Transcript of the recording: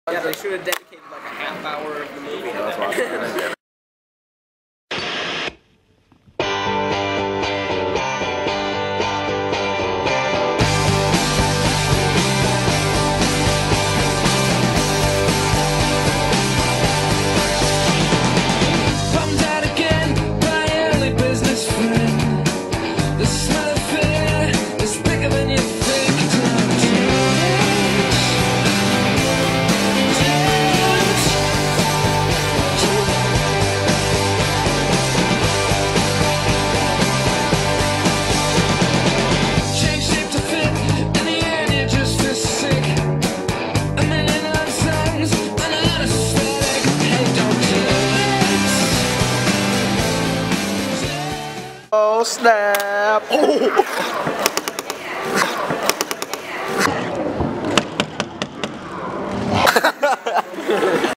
Yeah, they should have dedicated like a half hour of the movie to that. Oh snap! Oh.